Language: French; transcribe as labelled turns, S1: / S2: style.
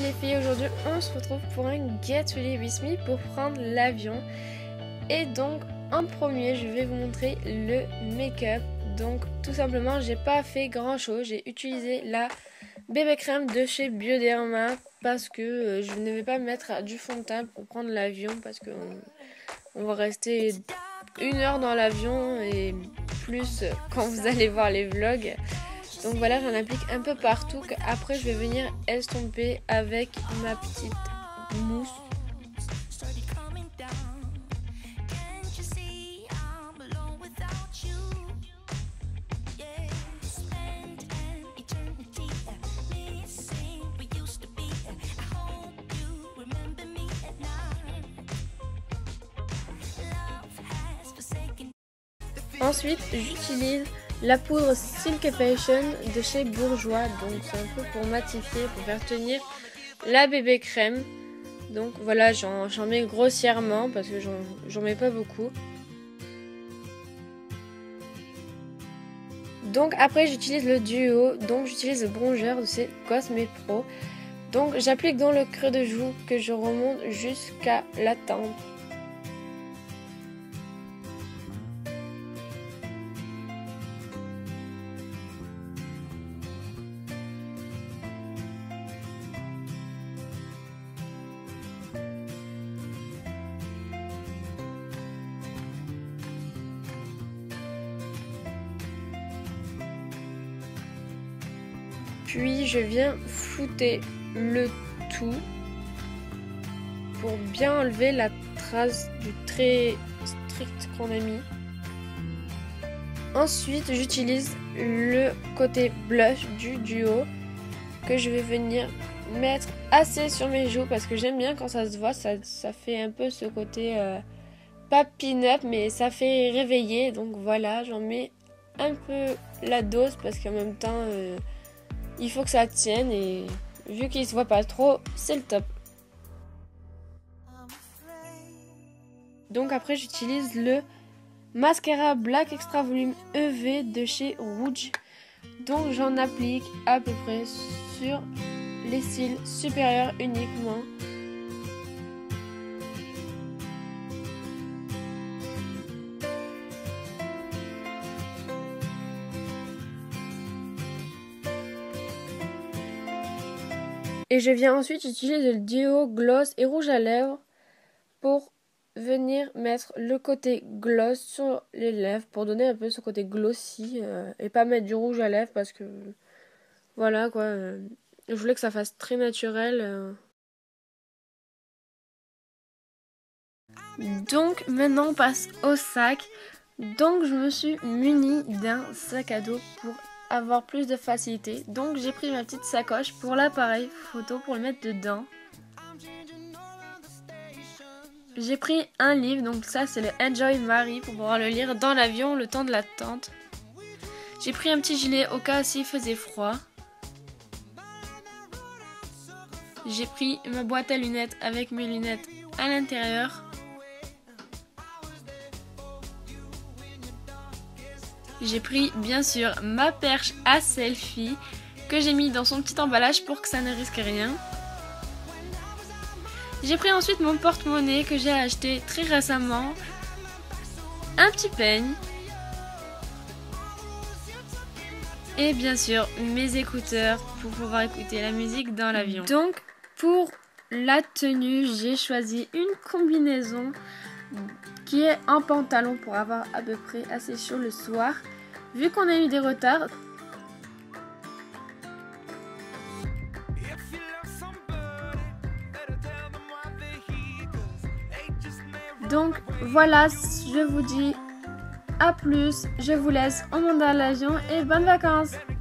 S1: les filles, aujourd'hui on se retrouve pour un Get Ready With Me pour prendre l'avion. Et donc en premier je vais vous montrer le make-up. Donc tout simplement j'ai pas fait grand chose, j'ai utilisé la bébé crème de chez Bioderma parce que je ne vais pas mettre du fond de teint pour prendre l'avion parce que on va rester 1 heure dans l'avion et plus quand vous allez voir les vlogs. Donc voilà, j'en applique un peu partout. Après, je vais venir estomper avec ma petite mousse. Ensuite, j'utilise la poudre Silkifation de chez Bourjois. Donc c'est un peu pour matifier, pour faire tenir la bébé crème. Donc voilà, j'en mets grossièrement parce que j'en mets pas beaucoup. Donc après j'utilise le duo, donc j'utilise le bronzer de chez Cosme Pro. Donc j'applique dans le creux de joue que je remonte jusqu'à la tempe. Puis je viens flouter le tout pour bien enlever la trace du trait strict qu'on a mis. Ensuite j'utilise le côté blush du duo que je vais venir mettre assez sur mes joues parce que j'aime bien quand ça se voit, ça fait un peu ce côté pas pin-up mais ça fait réveiller. Donc voilà, j'en mets un peu la dose parce qu'en même temps il faut que ça tienne et vu qu'il se voit pas trop, c'est le top. Donc après j'utilise le mascara Black Extra Volume EV de chez Rouge. Donc j'en applique à peu près sur les cils supérieurs uniquement. Et je viens ensuite utiliser le duo gloss et rouge à lèvres pour venir mettre le côté gloss sur les lèvres pour donner un peu ce côté glossy et pas mettre du rouge à lèvres parce que voilà quoi, je voulais que ça fasse très naturel. Donc maintenant on passe au sac. Donc je me suis munie d'un sac à dos pour avoir plus de facilité. Donc j'ai pris ma petite sacoche pour l'appareil photo pour le mettre dedans. J'ai pris un livre, donc ça c'est le Enjoy Marie pour pouvoir le lire dans l'avion le temps de l'attente. J'ai pris un petit gilet au cas s'il faisait froid. J'ai pris ma boîte à lunettes avec mes lunettes à l'intérieur. J'ai pris bien sûr ma perche à selfie que j'ai mis dans son petit emballage pour que ça ne risque rien. J'ai pris ensuite mon porte-monnaie que j'ai acheté très récemment, un petit peigne et bien sûr mes écouteurs pour pouvoir écouter la musique dans l'avion. Donc pour la tenue, j'ai choisi une combinaison qui est en pantalon pour avoir à peu près assez chaud le soir. Vu qu'on a eu des retards, donc voilà, je vous dis à plus, je vous laisse, on monte dans l'avion et bonnes vacances.